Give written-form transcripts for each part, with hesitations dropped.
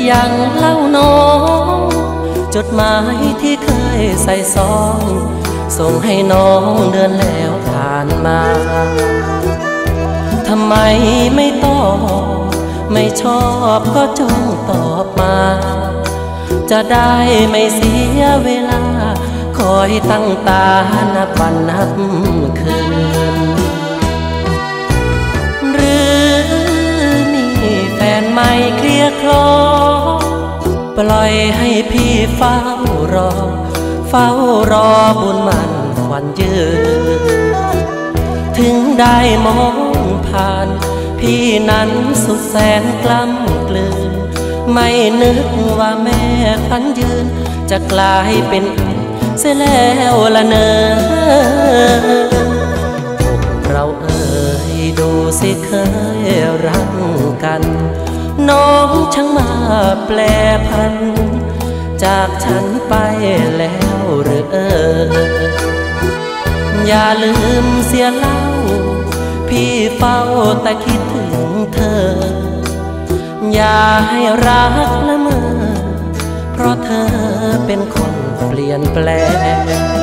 ยังเล่าน้องจดหมายที่เคยใส่ซองส่งให้น้องเดือนแล้วผ่านมาทำไมไม่ตอบไม่ชอบก็จงตอบมาจะได้ไม่เสียเวลาคอยตั้งตานับวันนับคืนหรือนี่แฟนใหม่เคลียร์คลอปล่อยให้พี่เฝ้ารอบุญมันควันยืนถึงได้มองผ่านพี่นั้นสุดแสนกล้ำกลืนไม่นึกว่าแม่ควันยืนจะกลายเป็นเสียแล้วละเนอเราดูสิเคยรักกันน้องช่างมาแปลพันจากฉันไปแล้วหรืออย่าลืมเสียเล่าพี่เฝ้าแต่คิดถึงเธออย่าให้รักละเมอเพราะเธอเป็นคนเปลี่ยนแปลง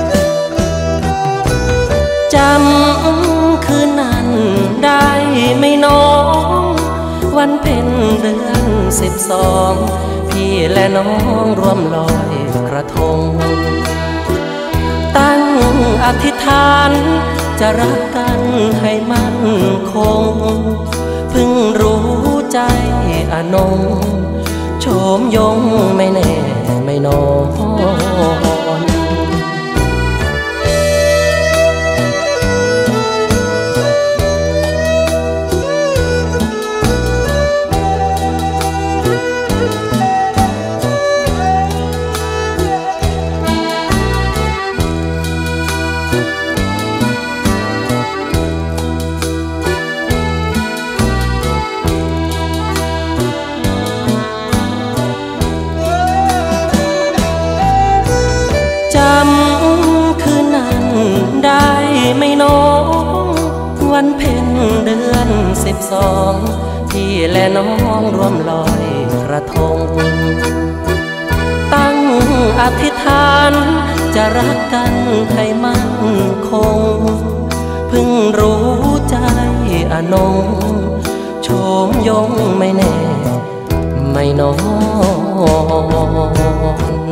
จำคืนนั้นได้ไม่น้องวันเพ็ญเดือน12พี่และน้องรวมลอยกระทงตั้งอธิษฐานจะรักกันให้มั่นคงเพิ่งรู้ใจอนงโฉมยงไม่แน่ไม่นอนไม่น้องวันเพ็ญเดือน12พี่และน้องรวมลอยกระทงตั้งอธิษฐานจะรักกันให้มั่นคงเพิ่งรู้ใจอนงโฉมยงไม่แน่ไม่นอน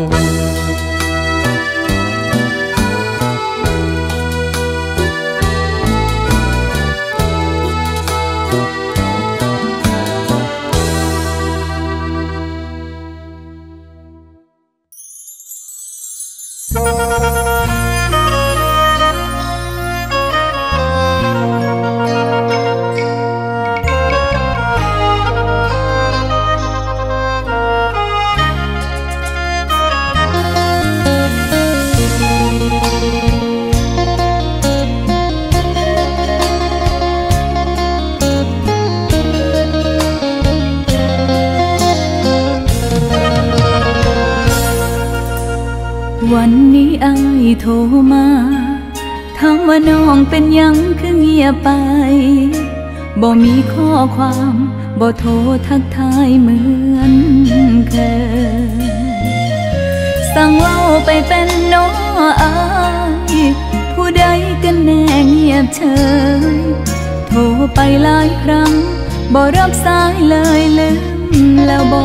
วันนี้อ้ายโทรมาถามว่าน้องเป็นยังคือเงียบไปบ่มีข้อความบ่โทรทักทายเหมือนเคยสั่งเล่าไปเป็นน้ออายผู้ใดกันแน่เงียบเฉยโทรไปหลายครั้งบ่รับสายเลยลืมแล้วบ่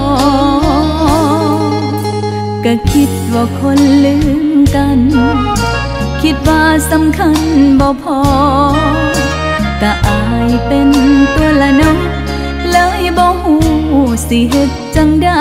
ก็คิดว่าคนลืมกันคิดว่าสำคัญบ่พอแต่อายเป็นตัวละน้องเลยบ่ฮู้สิเฮ็ดจังใด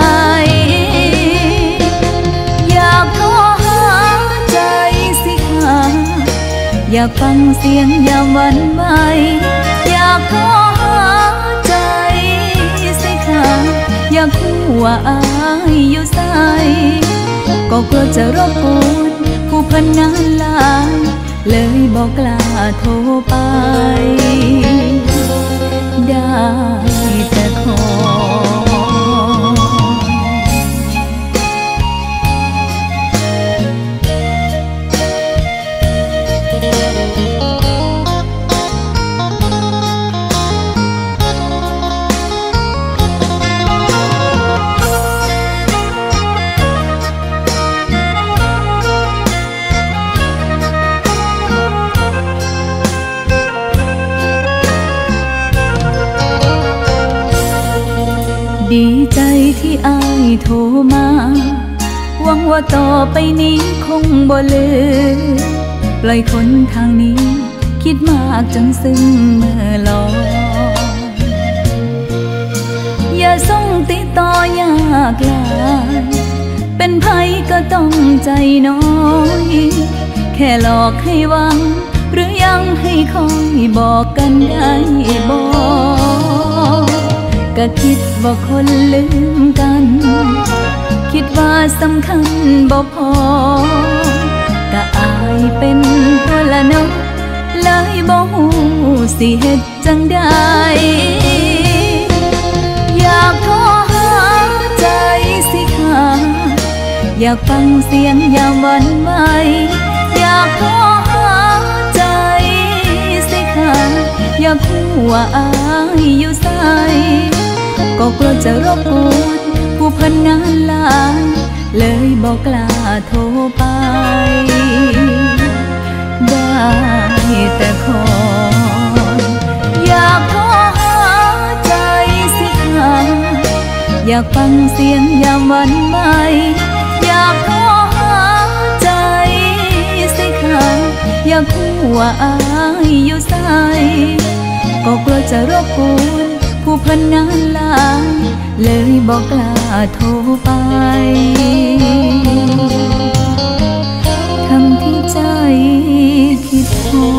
อยากโทรหาใจสิค่ะอยากฟังเสียงยามวันไหวอยากโทรหาใจสิค่ะอยากรู้ว่าอายอยู่ไสก็กลัวจะรบกวนผู้เพิ่นงานหลายเลยบอกกล้าโทรไปได้แต่ขอดีใจที่อายโทรมาหวังว่าต่อไปนี้คงบ่ลืมปล่อยคนทางนี้คิดมากจนซึ้งเมื่อลอยอย่าส่งติดต่อยากลายเป็นไผก็ต้องใจน้อยแค่หลอกให้หวังหรือยังให้คอยบอกกันได้บอกก็คิดว่าคนลืมกันคิดว่าสำคัญบ่พอก็อายเป็นตัวละเนาะเลยบ่ฮู้สิเฮ็ดจังใดอยากโทรหาใจสิขาดอยากฟังเสียงยามหวั่นไหวอยากโทรหาใจสิขาดอยากรู้ว่าอายอยู่ไสก็กลัวจะรบกวนผู้เพิ่นงานหลายเลยบอกกล้าโทรไปได้แต่ขออยากโทรหาใจสิขาดอยากฟังเสียงยามหวั่นไหวอยากโทรหาใจสิขาดอยากรู้ว่าอายอยู่ไสก็กลัวจะรบกวนผู้เพิ่นงานหลายเลยบอกกล้าโทรไปทั้งที่ใจคิดพอ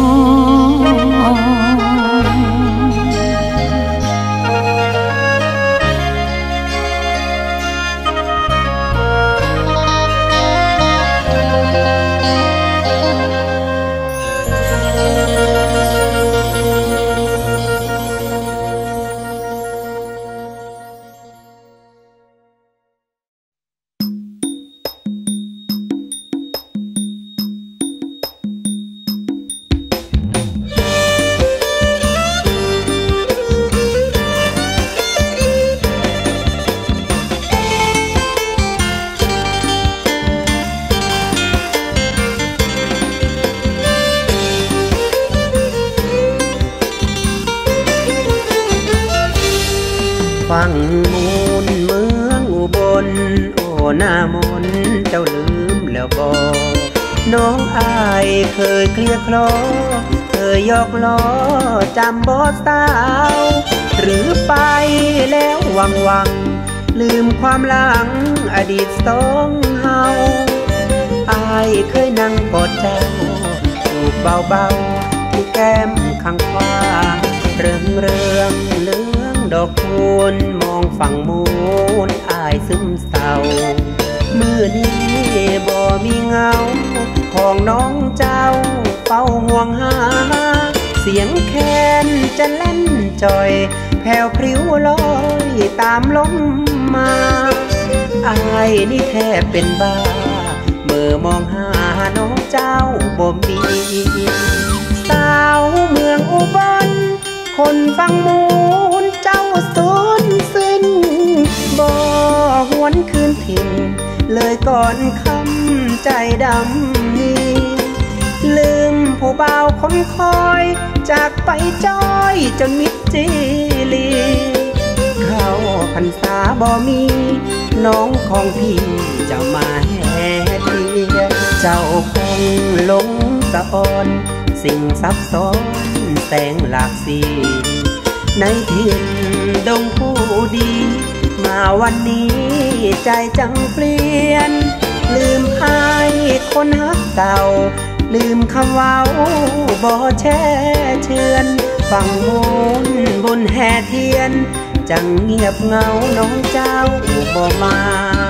ฟังมูลเมืองอุบลโอ้หน้ามนเจ้าลืมแล้วบ่น้องอายเคยเคลียร์คลอเคยยอกล้อจำบ่สาวหรือไปแล้ววังลืมความหลังอดีตสองเฮาอายเคยนั่งกอดเจ้าจูบเบาๆที่แก้มข้างขวาเรื่องเรื่องดอกคูณมองฝั่งมูลอายซึมเศร้ามือนี้บ่มีเงาของน้องเจ้าเฝ้าห่วงหาเสียงแคนจะเล่นจอยแผ่วพริ้วลอยตามลมมาอายนี่แทบเป็นบ้าเมื่อมองหาน้องเจ้าบ่มีสาวเมืองอุบลคนฟังมูลเจ้าสูญสิ้นบ่หวนคืนถิ่นเลยก่อนคำใจดำนี้ลืมผู้บ่าวคงคอยจากไปจ้อยจนมิดจีลีเข้าพรรษาบ่มีน้องของพี่จะมาแห่เทียเจ้าคงหลงสะอ่อนสิ่งซับซ้อนแสงหลากสีในถิ่นดงผู้ดีมาวันนี้ใจจังเปลี่ยนลืมอายคนฮักเก่าลืมคำเว้าบ่แช่เชือนฟังมูลบุญแห่เทียนจังเงียบเงาน้องเจ้าบ่มา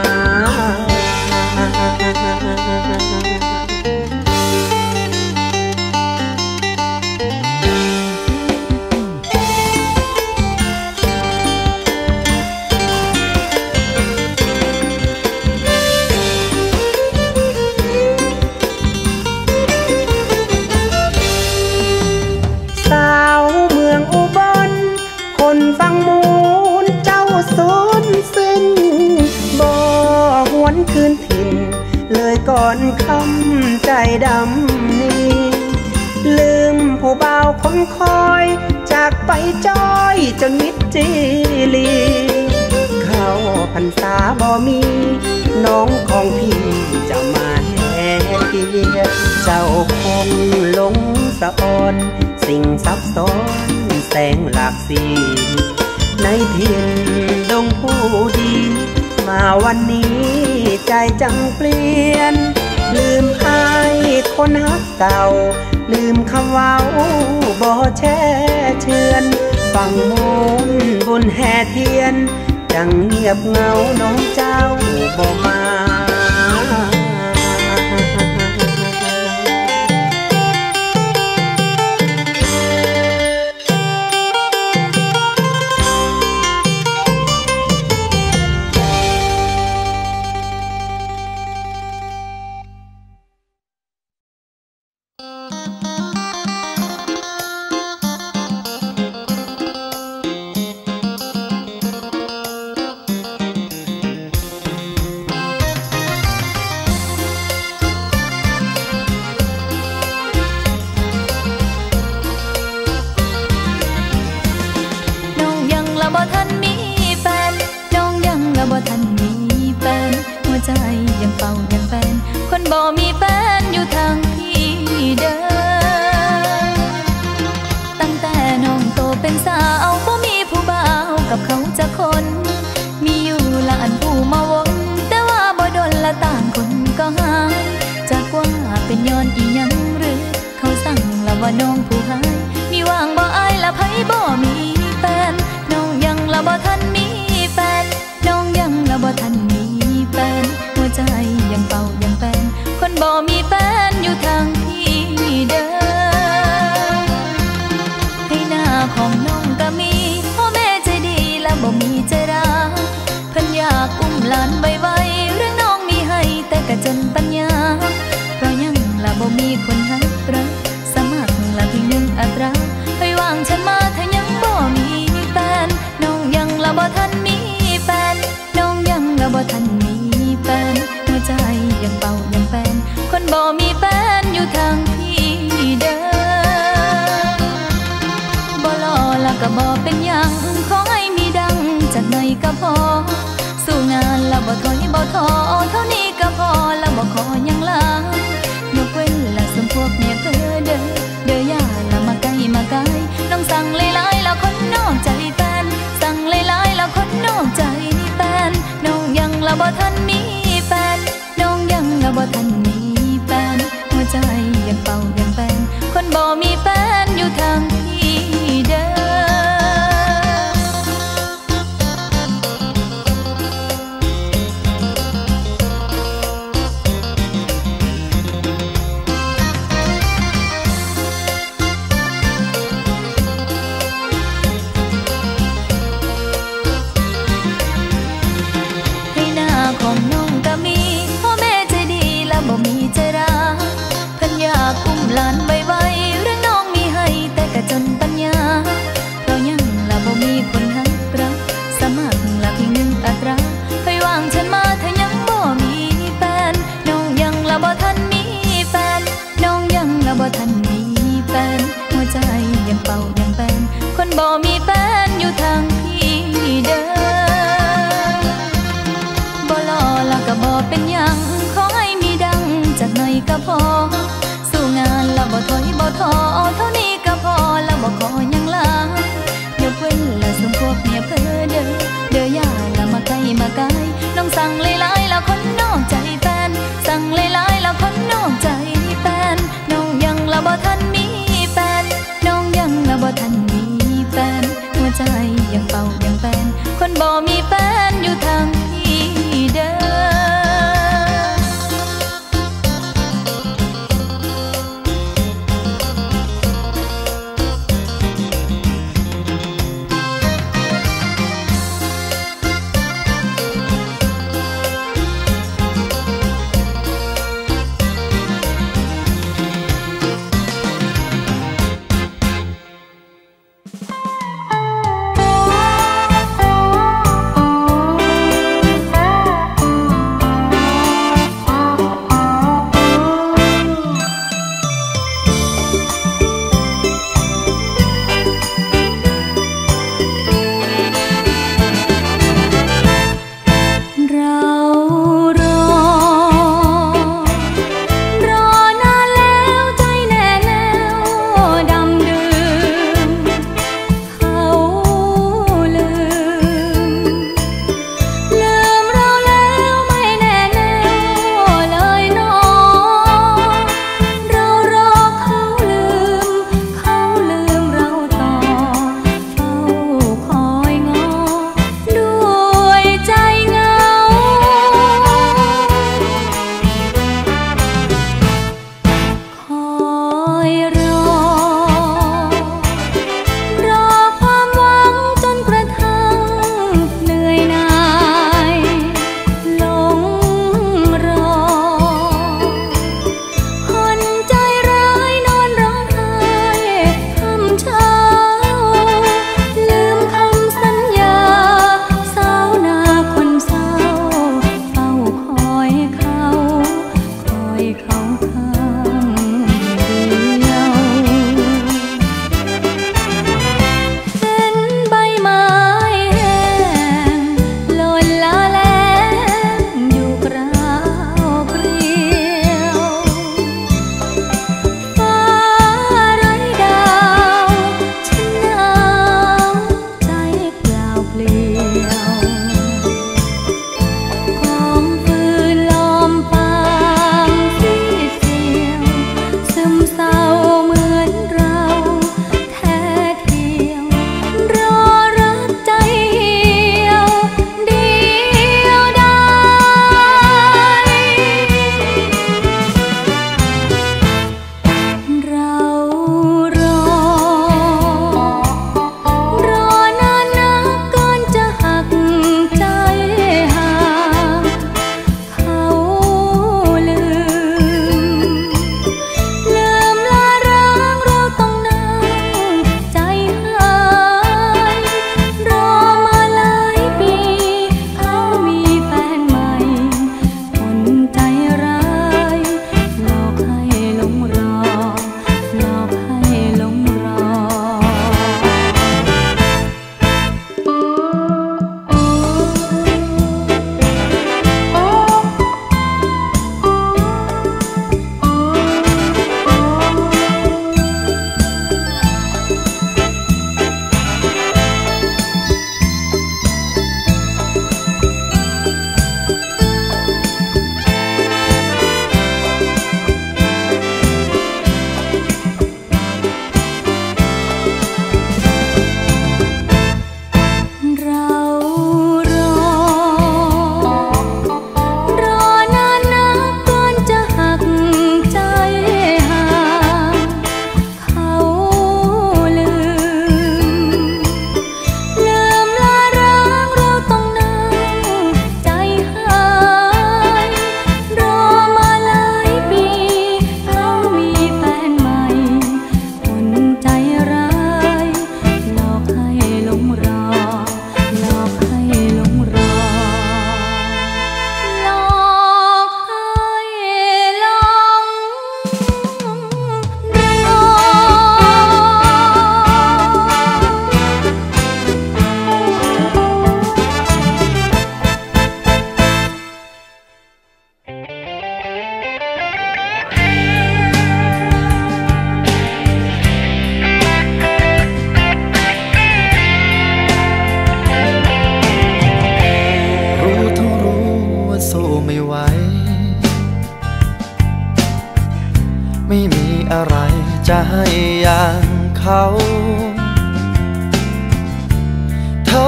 สาวเมืองอุบลคนฟังมูลเจ้าสูญสิ้นบ่หวนคืนถิ่นเลยก่อนคำใจดำนี้ลืมผู้บ่าวคนคอยจากไปจ้อยจนมิดจีลีเข้บ่มีน้องของพี่จะมาแห่เทียเจ้าคงหลงสะอ่อนสิ่งซับซ้อนแสงหลากสีในถิ่นดงผู้ดีมาวันนี้ใจจังเปลี่ยนลืมอายคนฮักเก่าลืมคำเว้าบ่แช่เชือนฟังมนต์บุญแห่เทียนจังเงียบเงาน้องเจ้าบ่มา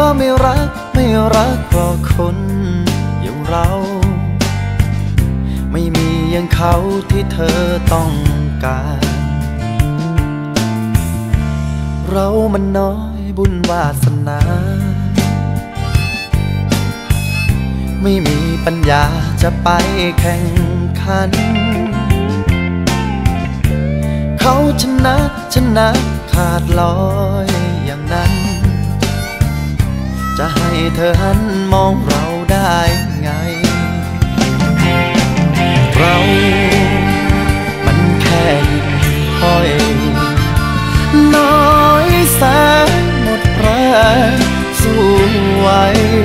ไม่รักเพราะคนอย่างเราไม่มีอย่างเขาที่เธอต้องการเรามันน้อยบุญวาสนาไม่มีปัญญาจะไปแข่งขันเขาชนะขาดลอยอย่างนั้นจะให้เธอหันมองเราได้ไงเรามันแค่หิ่งห้อยน้อยแสนหมดแรงสู้ไหว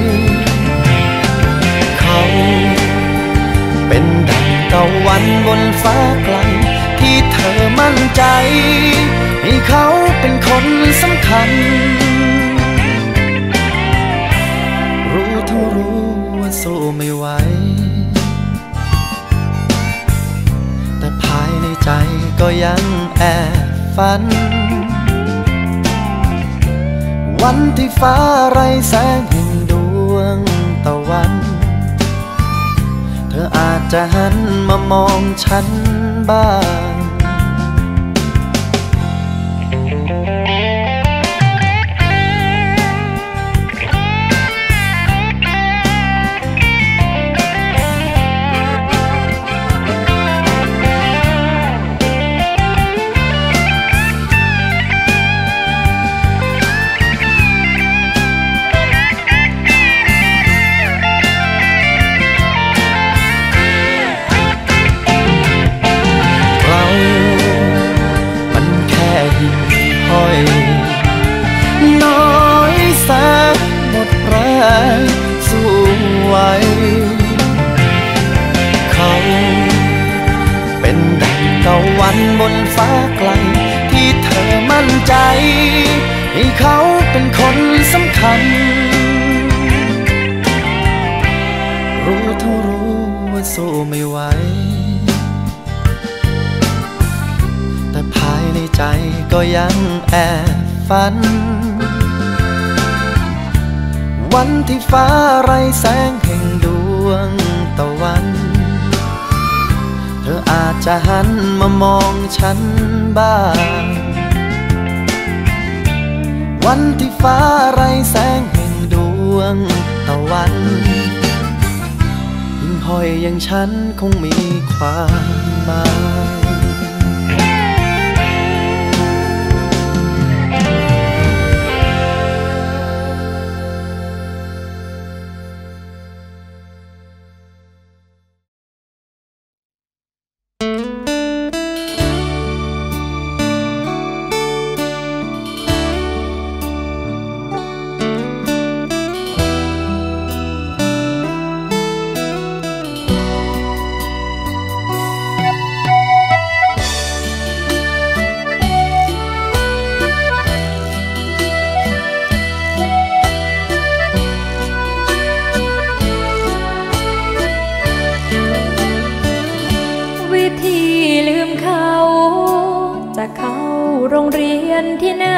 เขาเป็นดังตะวันบนฟ้าไกลที่เธอมั่นใจให้เขาเป็นคนสำคัญรู้ทั้งรู้ว่าสู้ไม่ไหวแต่ภายในใจก็ยังแอบฝันวันที่ฟ้าไร้แสงแห่งดวงตะวันเธออาจจะหันมามองฉันบ้างสู้ไหวเขาเป็นดังตะวันบนฟ้าไกลที่เธอมั่นใจให้เขาเป็นคนสำคัญรู้ทั้งรู้ว่าสู้ไม่ไหวแต่ภายในใจก็ยังแอบฝันวันที่ฟ้าไร้แสงแห่งดวงตะวันเธออาจจะหันมามองฉันบ้างวันที่ฟ้าไร้แสงแห่งดวงตะวันหิ่งห้อยอย่างฉันคงมีความหมายที่ไหน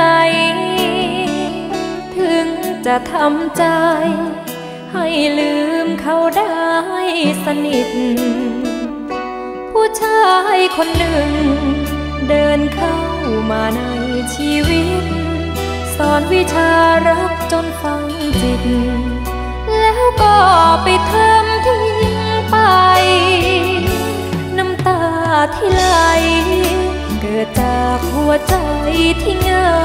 ถึงจะทำใจให้ลืมเขาได้สนิทผู้ชายคนหนึ่งเดินเข้ามาในชีวิตสอนวิชารักจนฝังจิตแล้วก็ไปทำทิ้งไปน้ำตาที่ไหลเกิดจากหัวใจที่เหงา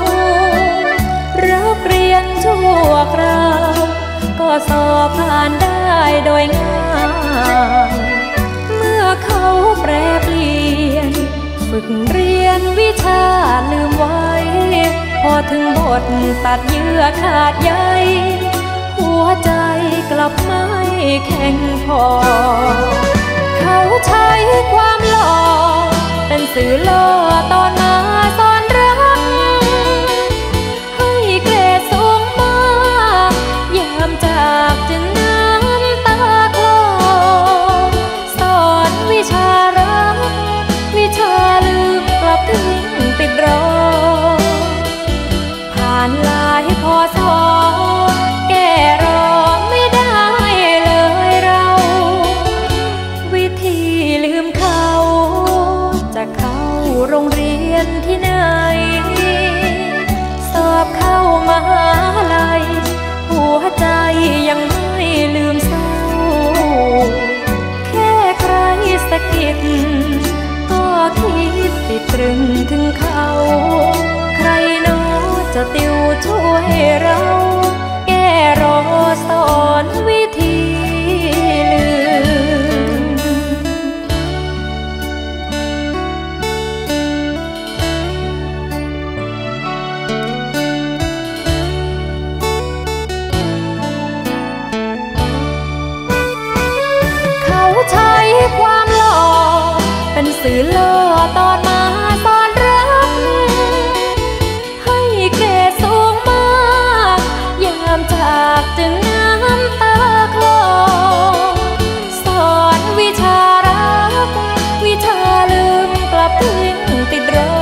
รักเรียนชั่วคราวก็สอบผ่านได้โดยง่ายเมื่อเขาแปรเปลี่ยนฝึกเรียนวิชาลืมไว้พอถึงบทตัดเยื่อขาดใยหัวใจกลับไม่แข็งพอเขาใช้ความหล่อเป็นสื่อล่อตอนมาสอนรักให้เกรดสูงมากยามจากจึงน้ำตาคลอสอนวิชารักวิชาลืมกลับทิ้งติดรอผ่านหลายพศถึงเขาใครโน้จะติวช่วยเราแก้รอสอนวิธีลืมเขาใช้ความหล่อเป็นสื่อล่อตอนมาตอนรักให้เกรดสูงมากยามจากจึงน้ำตาคลอสอนวิชารักวิชาลืมกลับทิ้งติดรอ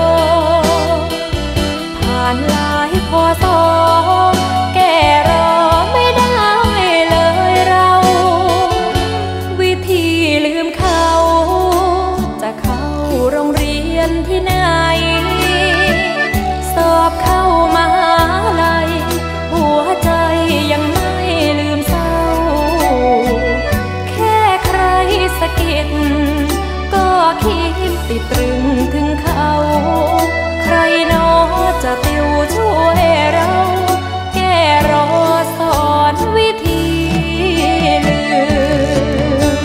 ผ่านหลายพศแก่รอไม่ได้เลยเราวิธีลืมเขาจะเข้าโรงเรียนที่ไหนสอบเข้ามหาลัยหัวใจยังไม่ลืมเศร้าแค่ใครสะกิดก็คิดติดตรึงถึงเขาใครโน้จะติวช่วยเราแก้รอสอนวิธีลืม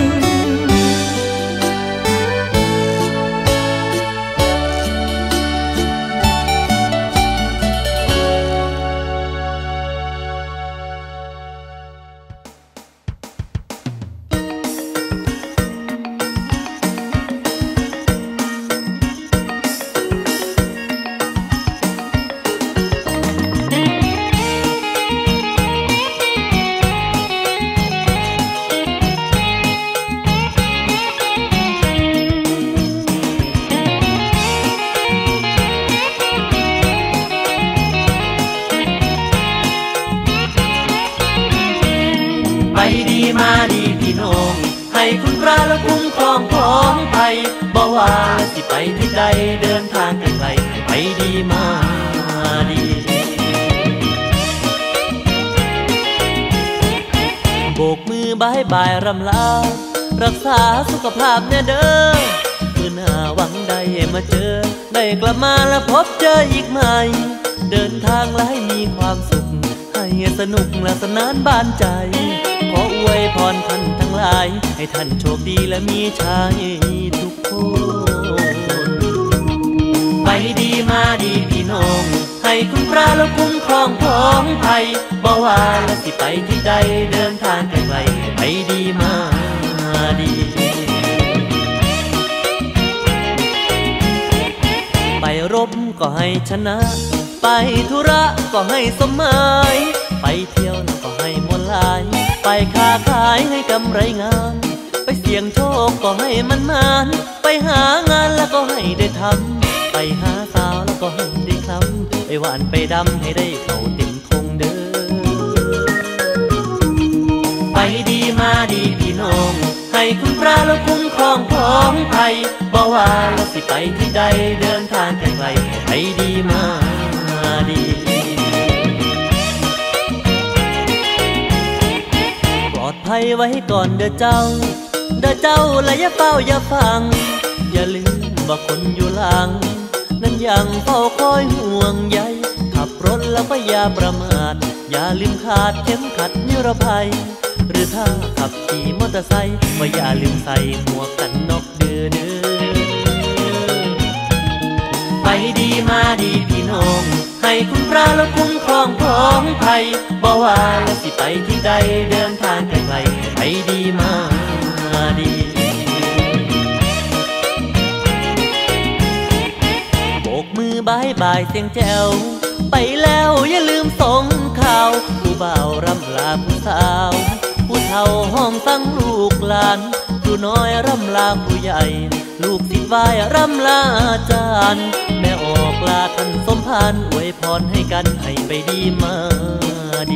ไปดีมาดีพี่น้องให้คุณพระและคุ้มครองพ้องภัยบ่ว่าสิไปที่ใดเดินทางไกลๆไปดีมาดีโบกมือบายบายรำลารักษาสุขภาพแน่เด้อคือหน้าหวังได้มาเจอได้กลับมาและพบเจออีกใหม่เดินทางและให้มีความสุขให้สนุกและสนานบานใจขออวยพรท่านทั้งหลายให้ท่านโชคดีและมีชัยทุกคนไปดีมาดีพี่น้องให้คุณพระและคุ้มครองพ้องภัยบ่ว่าและสิไปที่ใดเดินทางไกลๆไปดีมาดีไปรบก็ให้ชนะไปธุระก็ให้สมหมายไปเที่ยวก็ให้มวลลายไปค้าขายให้กำไรงามไปเสี่ยงโชคก็ให้มันมานไปหางานแล้วก็ให้ได้ทำไปหาสาวแล้วก็ให้ได้คล้ำไปหวานไปดำให้ได้เข้าเต็มทงเด้อไปดีมาดีพี่น้องให้คุณพระและคุ้มครองพ้องภัยบ่ว่าเราสิไปที่ใดเดินทางไกลๆไปดีมาดีปลอดภัยไว้ก่อนเด้อเจ้าและอย่าเฝ้าอย่าฟังอย่าลืมว่าคนอยู่หลังนั้นยังเฝ้าคอยห่วงใยขับรถแล้วก็อย่าประมาทอย่าลืมขาดเข็มขัดนิรภัยหรือถ้าขับขี่มอเตอร์ไซค์ก็อย่าลืมใส่หมวกกันน็อกเด้อไปดีมาดีพี่น้องให้คุณพระและคุ้มครองพ้องภัยบ่ว่าและสิไปที่ใดเดินทางไกลๆไปดีมาดีโบกมือบายบายเสียงแจ๋วไปแล้วอย่าลืมส่งข่าวผู้บ่าวรำลาผู้สาวผู้เฒ่าห้องตั้งลูกหลานผู้น้อยรำลาผู้ใหญ่ลูกศิษย์วายรำลาอาจารย์แม่ออกลาท่านสมภารอวยพรให้กันให้ไปดีมาดี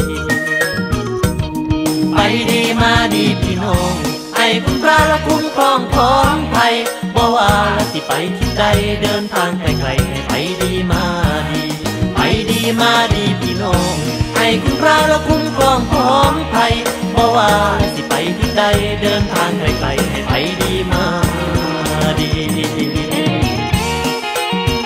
ไปดีมาดีพี่น้องให้คุณพระและคุ้มครองพ้องภัยบ่ว่าและสิไปที่ใดเดินทางไกลๆไปดีมาดีไปดีมาดีพี่น้องให้คุณพระและคุ้มครองพ้องภัยบ่ว่าและสิไปที่ใดเดินทางไกลๆให้ไปดีมาดี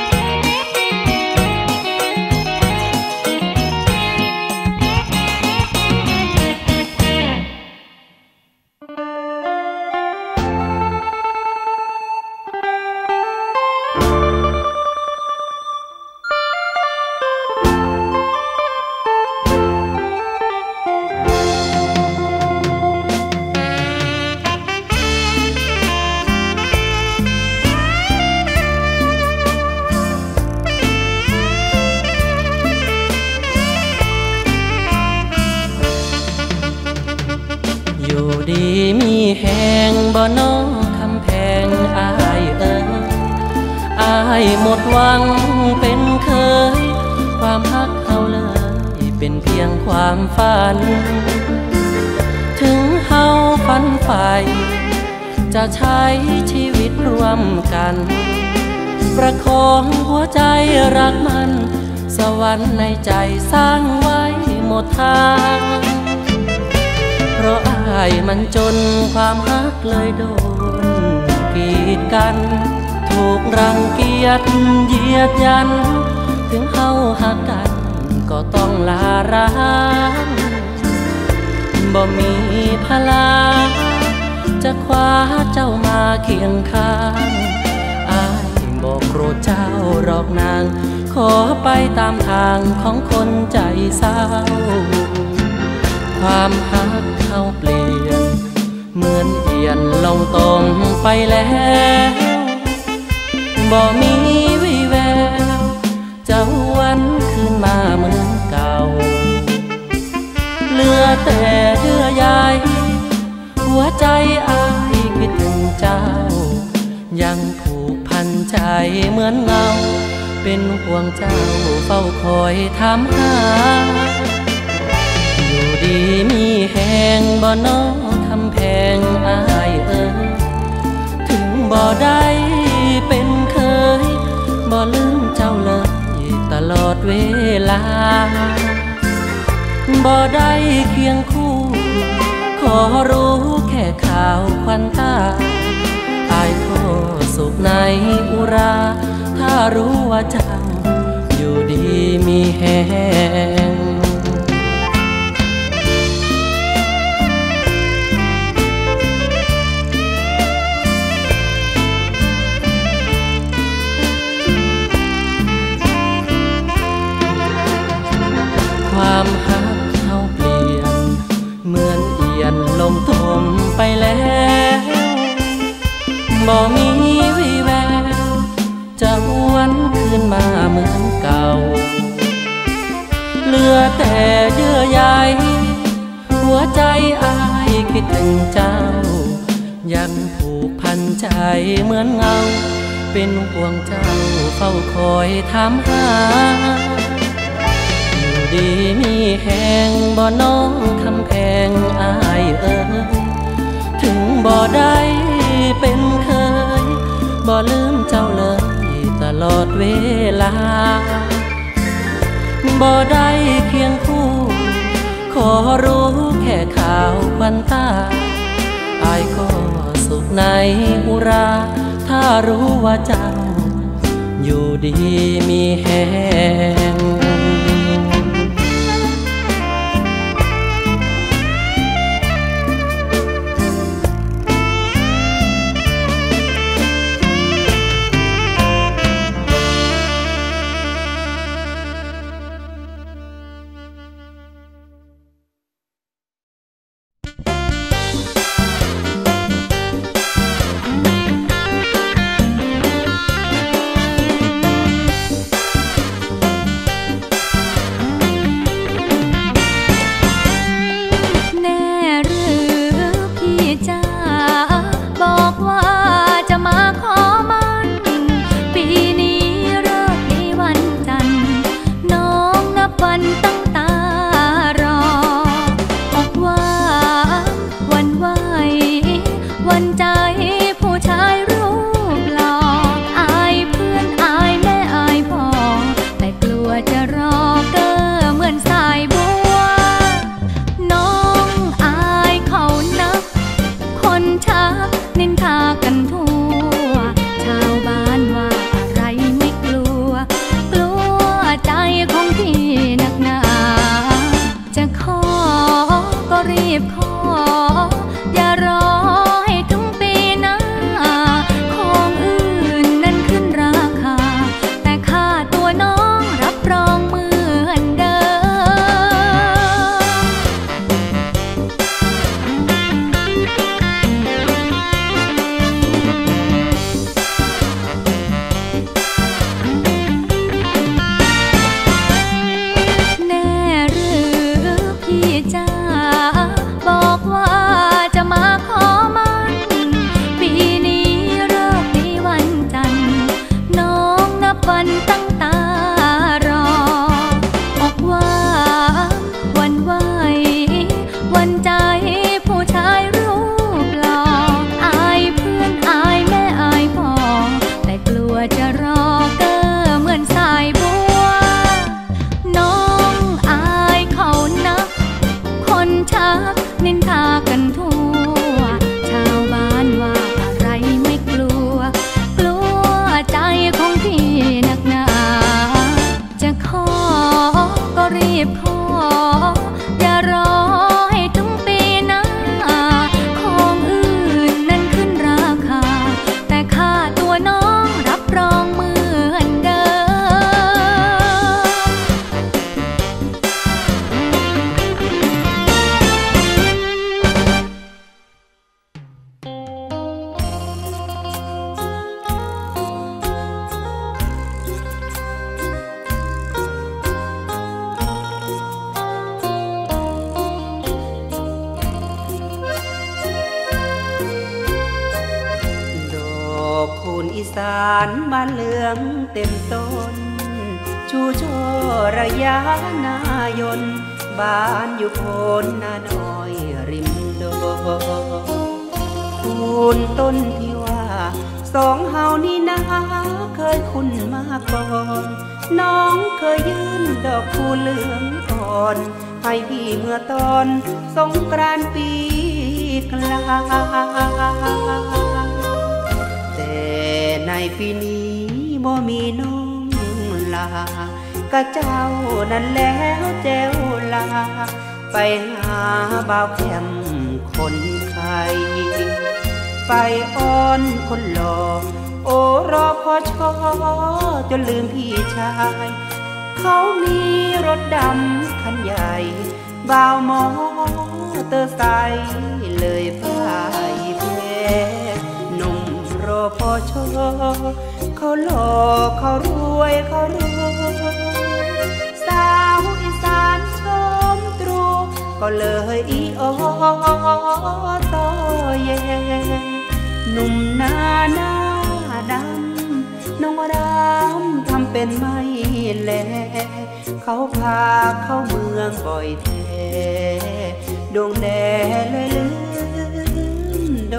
ดีมีแหงบ่น้องคำแพงอายอายหมดหวังเป็นเคยความฮักเฮาเลยเป็นเพียงความฝันถึงเฮาฝันใฝ่จะใช้ชีวิตร่วมกันประคองหัวใจรักมันสวรรค์ในใจสร้างไว้หมดทางเพราะอายมันจนความฮักเลยโดนกีดกันถูกรังเกียจเหยียดยันถึงเฮาหักกันก็ต้องลาร้างบ่มีพลังจะคว้าเจ้ามาเคียงข้างอายบอกโกรธเจ้าหรอกนางขอไปตามทางของคนใจเศร้าความฮักเฮาเปลี่ยนเหมือนเอียนลงตมไปแล้วบ่มีวิแววจะหวนคืนมาเหมือนเก่าเหลือแต่เยื่อใยหัวใจอายคิดถึงเจ้ายังผูกพันใจเหมือนเงาเป็นห่วงเจ้าเฝ้าคอยถามหาอยู่ดีมีแหงบ่น้อคำแพงอายถึงบ่ได้เป็นเคยบ่ลืมเจ้าเลยตลอดเวลาบ่ได้เคียงคู่ขอรู้แค่ข่าวควันตาอายขอสุขในอุราถ้ารู้ว่าเจ้าอยู่ดีมีแหงความฮักเฮาเปลี่ยนเหมือนเอียนลมทมไปแล้วบ่มีวิแววจะหวนคืนมาเหมือนเก่าเหลือแต่เยื่อใยหัวใจอายคิดถึงเจ้ายังผูกพันใจเหมือนเงาเป็นห่วงเจ้าเฝ้าคอยถามหาดีมีแหงบ่น้องคำแพงอายถึงบ่ได้เป็นเคยบ่ลืมเจ้าเลยตลอดเวลาบ่ได้เคียงคู่ขอรู้แค่ข่าวควันตาอายก็สุขในอุราถ้ารู้ว่าเจ้าอยู่ดีมีแหงบอกอย่ารอให้ถึงปีหน้าของอื่นนั้นขึ้นราคาแต่ค่าตัวน้องรับรองเหมือนเดิอีสานบ้านเหลืองเต็มต้นชูช่อระยะนายนบ้านอยู่โคนนาน้อยริมโดคูณต้นที่ว่าสองเฮานี่นาเคยคุ้นมาก่อนน้องเคยยืนดอกคูเหลืองอ่อนให้พี่เมื่อตอนสงกรานต์ปีกลางแต่ในปีนี้บ่มีน้องลากะเจ้านั่นแล้วแจ้วลาไปหาบ่าวแคมคนไข้ไปอ้อนคนหล่อโอ้รอพอชอจนลืมพี่ชายเขามีรถดำคันใหญ่บ่าวมอเตอร์ไซค์เลยพ่ายแพ้หนุ่มรอพอชอเขาหล่อเขารวยเขารวยสาวอีสานชมตรูก็เลยอีออต่อเย่หนุ่มหน้าดำน้องรำทำเป็นไม่แลเขาพาเข้าเมืองบ่อยแท้ดวงแดเลยลืมด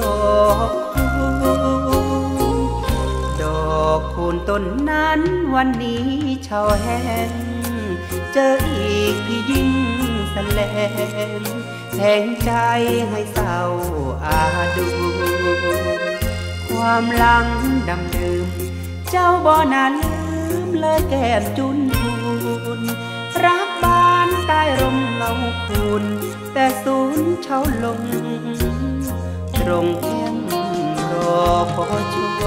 อกคูณต้นนั้นวันนี้เฉาแห้งเจออีกพี่ยิ่งแสลงแทงใจให้เศร้าอาดูความหลังดำดื่มเจ้าบ่น่าลืมเลยแก้มจุนพูนรักบ้านใต้ร่มเงาคูนแต่สูญเฉาลงตรงแก้มรอพอชัว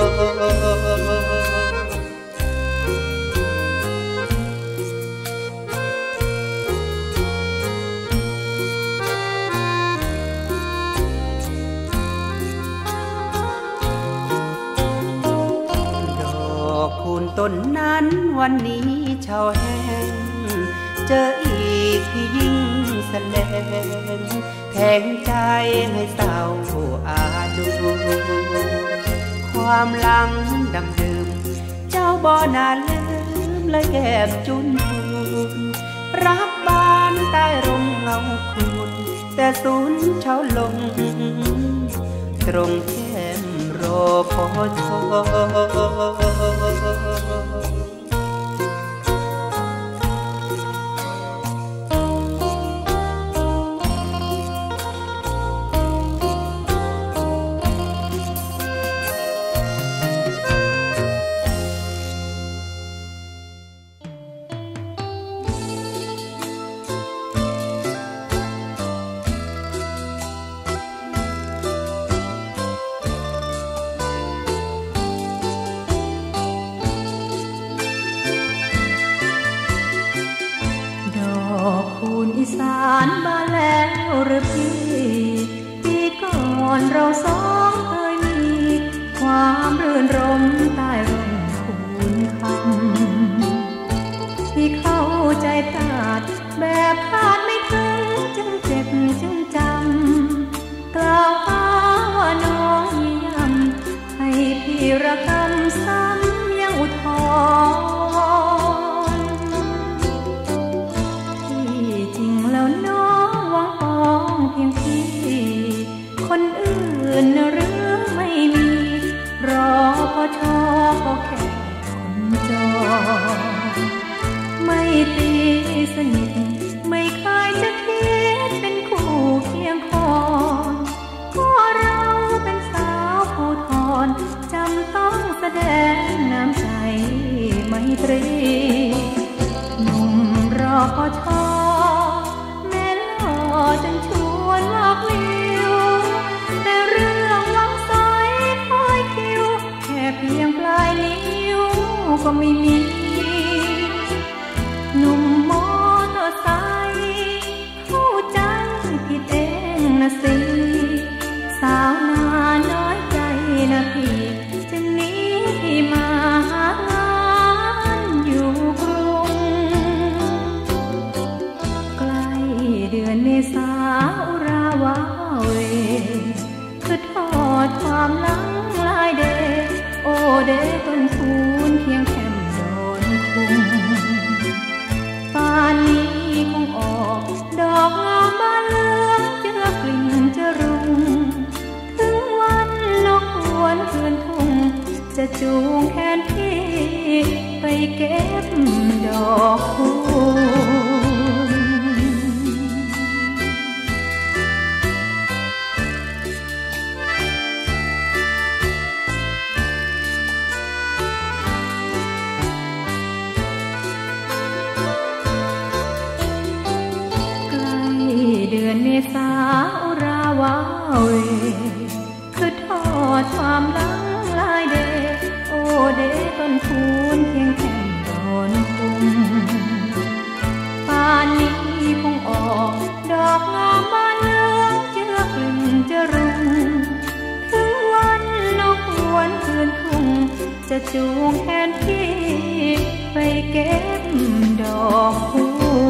คูณต้นนั้นวันนี้เฉาแห้งเจออีกพี่ยิ่งแสลงแทงใจให้เศร้าอาดูความหลังดำดื่มเจ้าบ่น่าลืมเลยแก้มจุนพูนรักบ้านใต้ร่มเงาคูนแต่สูญเฉาลงตรงแก้มรอพอชออีสานบ้านแล้วหรือพี่ปีก่อนเราสองเคยมีความรื่นรมใต้ร่มคูนคำที่เข้าใจพลาดแบบคาดไม่ถึงจึงเจ็บจึงจำกล่าวหาว่าน้องย้ำให้พี่ระกำซ้ำยังอุทธรเพียงพี่คนอื่นหรือไม่มีรอพอชอก็แค่คนจอไม่ตีสนิทไม่เคนะสิสาวนาน้อยใจนะพี่จึงหนีพี่มาหางานอยู่กรุงใกล้เดือนเมษาอุราวาเวคือทอดความหลังลายเดโอเดต้นคูนเคียงแคมโดนคุมป่านนี้คงออกดอกงามบานเหลืองเจือกลิ่นจะรุงถึงวันนกหวนคืนทุ่งจะจูงแขนพี่ไปเก็บดอกคูณเดือนเมษาอุราวาเวคือทอดความหลังลายเดโอเดต้นคูนเพียงแค่โดนคุมป่านนี้คงออกดอกงามบานเหลืองเจือกลิ่นจะรุงถึงวันนกหวนคืนทุ่งจะจูงแขนพี่ไปเก็บดอกคู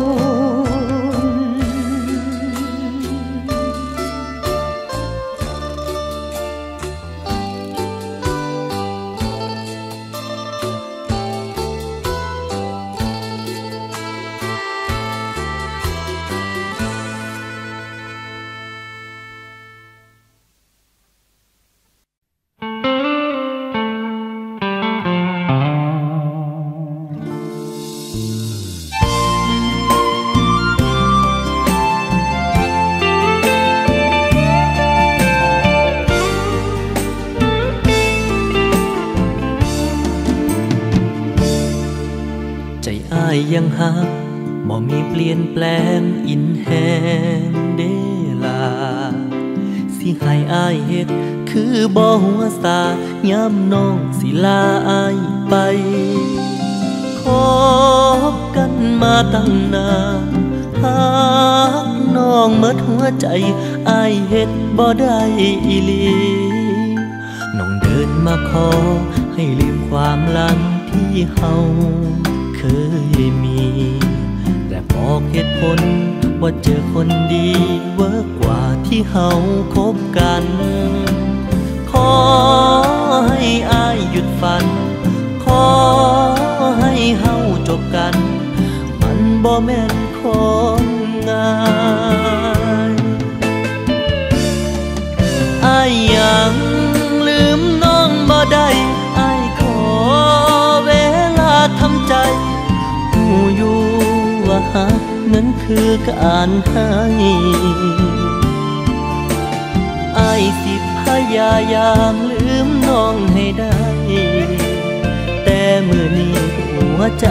ยังหักบ่มีเปลี่ยนแปลงอินแฮงเดลาสิให้อายเฮ็ดคือบ่หัวสายามน้องสิลาอายไปคบกันมาตั้งนานหักน้องหมดหัวใจอายเฮ็ดบ่ได้อีหลีน้องเดินมาขอให้ลืมความหลังที่เฮาเคยมีแต่บอกเหตุผลว่าเจอคนดีเวิร์กกว่าที่เฮาคบกันขอให้อายหยุดฝันขอให้เฮาจบกันมันบ่แม่นของง่ายอายยังลืมน้องบ่ได้อายขอเวลาทำใจอยู่ว่าหักนั้นคือการให้อายสิพยายามลืมน้องให้ได้แต่มื้อนี้หัวใจ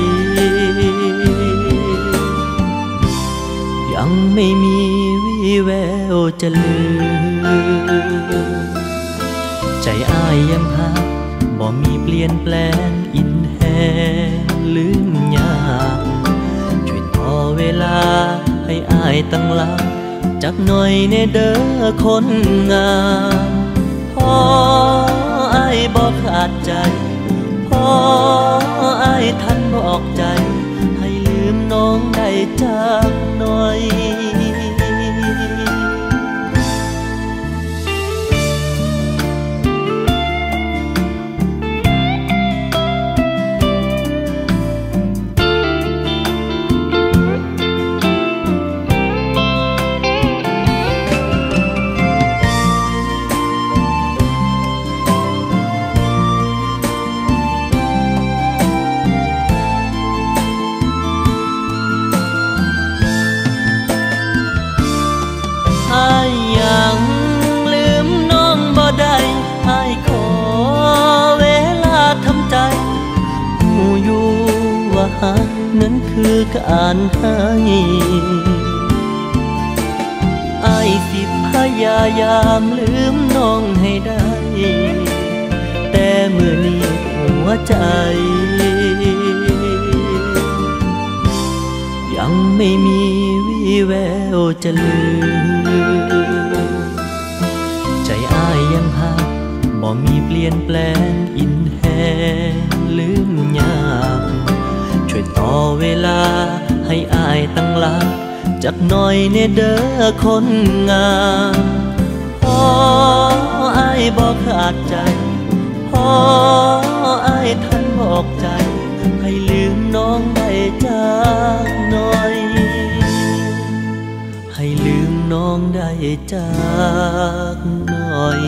ยังไม่มีวี่แววจะลืมใจอายยังหักบ่มีเปลี่ยนแปลงอินแฮลืมยากช่วยต่อเวลาให้อายตั้งหลักจักหน่อยในเด้อคนงามพออายบอกขาดใจพออายทันบอกใจให้ลืมน้องได้จักหน่อยหักนั้นคือการให้อายสิพยายามลืมน้องให้ได้แต่มื้อนี้หัวใจยังไม่มีวี่แววจะลืมมีเปลี่ยนแปลงอินแหงลืมยากช่วยต่อเวลาให้อายตั้งหลักจักหน่อยเนเด้อคนงามพออายบอกขาดใจพออายท่านบอกใจให้ลืมน้องได้จากหน่อยให้ลืมน้องได้จากหน่อย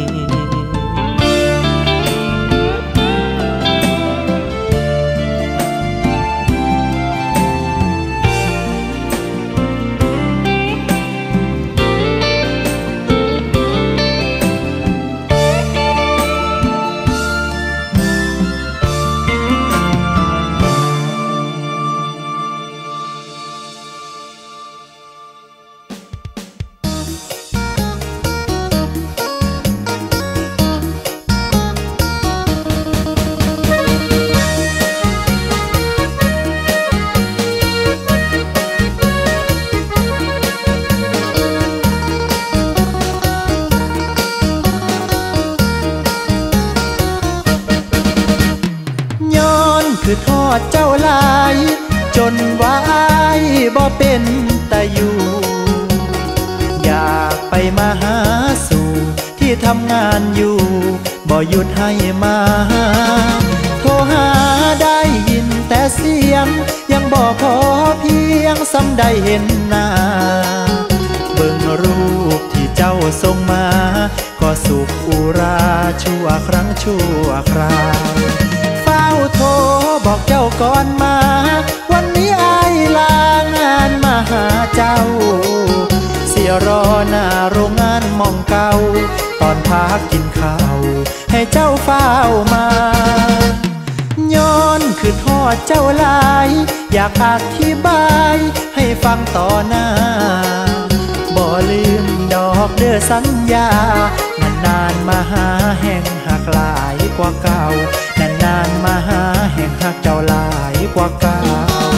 คือทอดเจ้าหลายจนว่าอ้ายบ่เป็นตาอยู่อยากไปมาหาสู่ที่ทำงานอยู่บ่หยุดให้มาโทรหาได้ยินแต่เสียงยังบ่พอเพียงซ้ำได้เห็นหน้าเบิ่งรูปที่เจ้าส่งมาก็สุขอุราชั่วครั้งชั่วคราวโทรบอกเจ้าก่อนมาวันนี้อายลางานมาหาเจ้าเสียรอหน้าโรงงานมองเก่าตอนพักกินข้าวให้เจ้าเฝ้ามาย้อนคือทอดเจ้าหลายอยากอธิบายให้ฟังต่อหน้าบ่ลืมดอกเด้อสัญญานานๆมาหาแห่งหักหลายกว่าเก่านานๆมาหาแห่งหักเจ้าหลายกว่าเก่า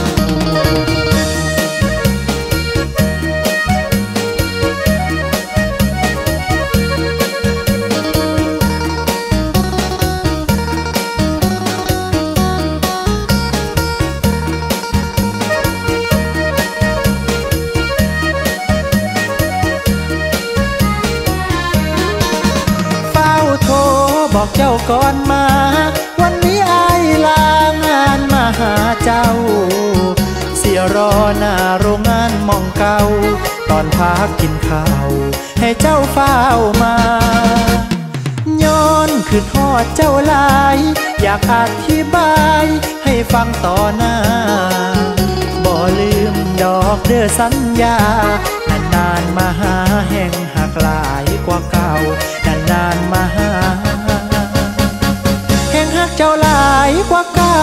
เฝ้าโทรบอกเจ้าก่อนมาวันนี้อายลางานมาหาเจ้าเสียรอหน้าโรงงานมองเก่าตอนพักกินข้าวให้เจ้าเฝ้ามาย้อนคือทอดเจ้าหลายอยากอธิบายให้ฟังต่อหน้าบ่ลืมดอกเด้อสัญญานานๆมาหาแห่งหักหลายกว่าเก่านานๆมาหาแห่งหักเจ้าหลายกว่าเก่า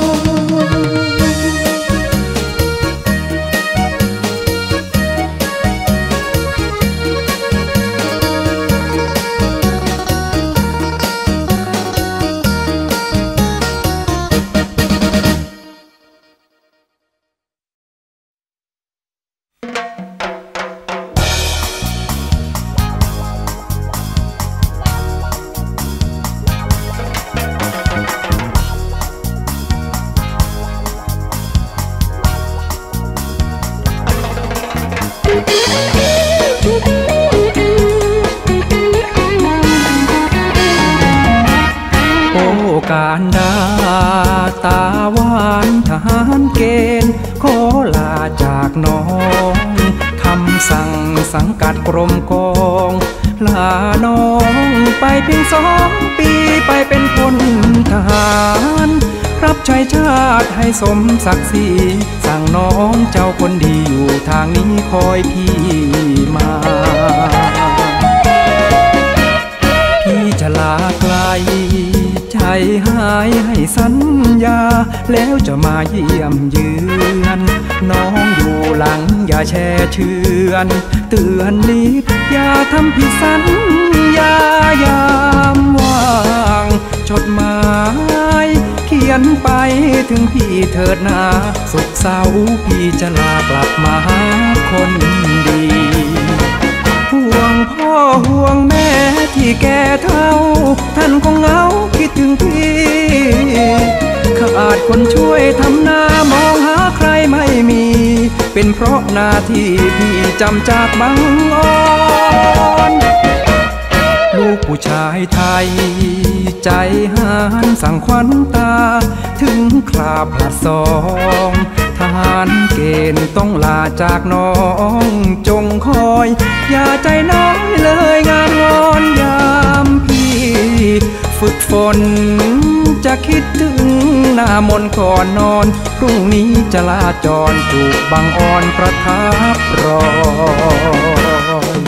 การดาตาหวานทหารเกณฑ์ขอลาจากน้องคำสั่งสังกัดกรมกองลาน้องไปเพียง2 ปีไปเป็นพลทหารรับใช้ชาติให้สมศักดิ์ศรีสั่งน้องเจ้าคนดีอยู่ทางนี้คอยพี่มาพี่จะลาไกลใจหายให้สัญญาแล้วจะมาเยี่ยมเยือนน้องอยู่หลังอย่าแช่เชือนเตือนนิดอย่าทำผิดสัญญายามว่างจดหมายเขียนไปถึงพี่เถิดนาสุขเสาร์พี่จะลากลับมาหาคนดีห่วงพ่อห่วงแม่ที่แก่เฒ่าคงเหงาคิดถึงพี่ขาดคนช่วยทำหน้ามองหาใครไม่มีเป็นเพราะหน้าที่พี่จำจากบังอ่อนลูกผู้ชายไทยใจหานสั่งขวัญตาถึงคราผลัดสองทหารเกณฑ์ต้องลาจากน้องจงคอยอย่าใจน้อยเลยงานวอนยามพี่ฝึกฝนจะคิดถึงหน้ามนต์ก่อนนอนพรุ่งนี้จะลาจรจูบบังอ่อนประทับรอย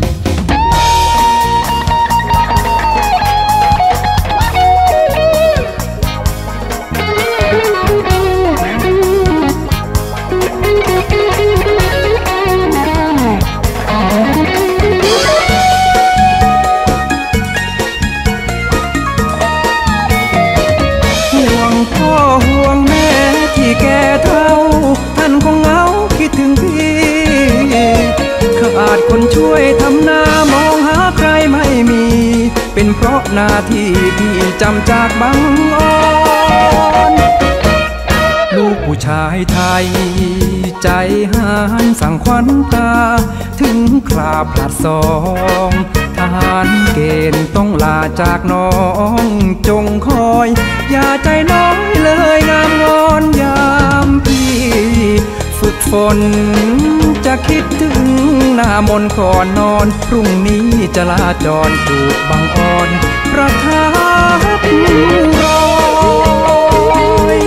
ห่วงแม่ที่แก่เท่าท่านคงเหงาคิดถึงพี่ขาดคนช่วยทำหน้ามองหาใครไม่มีเป็นเพราะหน้าที่พี่จำจากบังอ่อนลูกผู้ชายไทยใจหานสั่งขวัญตาถึงคราผลัดสองทหารเกณฑ์ต้องลาจากน้องจงคอยอย่าใจน้อยเลยงามงอนยามพี่ฝึกฝนจะคิดถึงหน้ามนต์ก่อนนอนพรุ่งนี้จะลาจรจูบบังอ่อนประทับรอย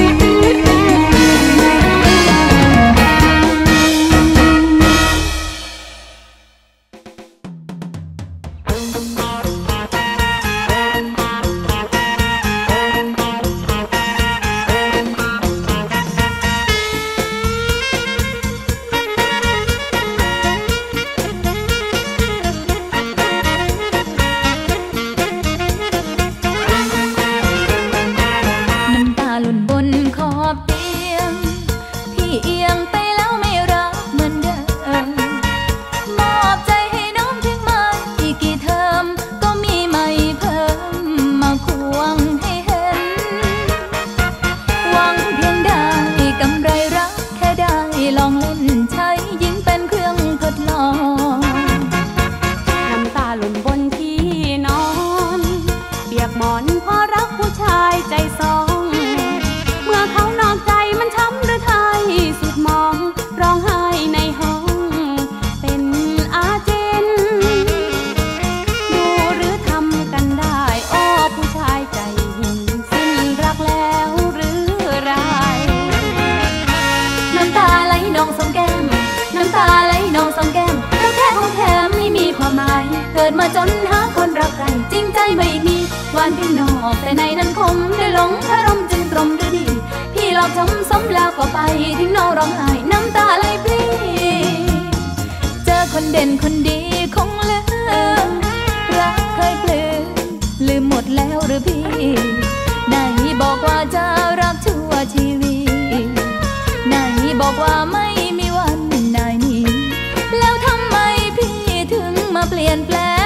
จนหาคนรักใครจริงใจไม่มีหวานเพียงนอกแต่ในนั้นคมได้หลงคารมจึงตรมหรือดีพี่หลอกช้ำซ้ำแล้วก็ไปทิ้งน้องร้องไห้น้ำตาไหลพลีเจอคนเด่นคนดีคงลืมรักเคยปลื้มลืมหมดแล้วหรือพี่ไหนบอกว่าจะรักชั่วชีวิตไหนบอกว่าไม่มีวันไหนแล้วทำไมพี่ถึงมาเปลี่ยนแปลง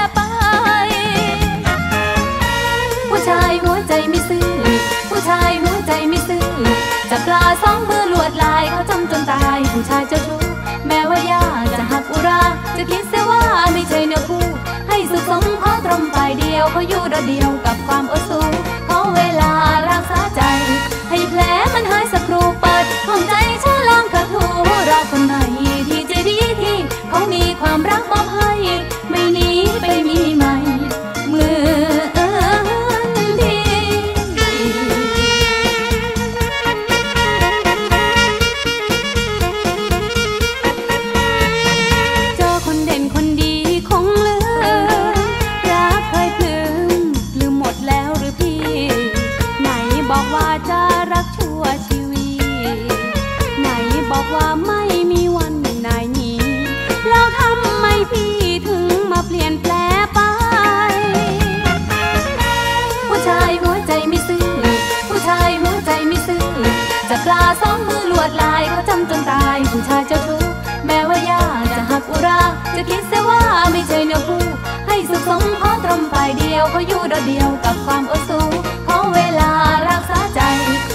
ผู้ชายหัวใจไม่ซื่อผู้ชายหัวใจไม่ซื่อจับปลาสองมือลวดลายเขาจำจนตายผู้ชายเจ้าชู้แม้ว่ายากจะหักอุราจะคิดเสียว่าไม่ใช่เนื้อคู่ให้สุขสมขอตรมฝ่ายเดียวเขาอยู่เดียวกับความอดสู้ขอเวลารักษาใจให้แผลมันหายสักครู่เปิดห้องใจฉันลองกระทู้รอคนใหม่ที่ใจดีที่เขามีความรักมอบให้ไม่หนีไปมีใหม่เมื่อว่าไม่มีวันไหนนี้แล้วทำไมพี่ถึงมาเปลี่ยนแปลไปผู้ชายหัวใจไม่ซื่อผู้ชายหัวใจไม่ซื่อจับปลาสองมือลวดลายเขาจำจนตายผู้ชายเจ้าชู้แม้ว่ายากจะหักอุราจะคิดเสียว่าไม่ใช่เนื้อคู่ให้สุขสมขอตรมฝ่ายเดียวขออยู่โดดเดียวกับความอดสูขอเวลารักษาใจ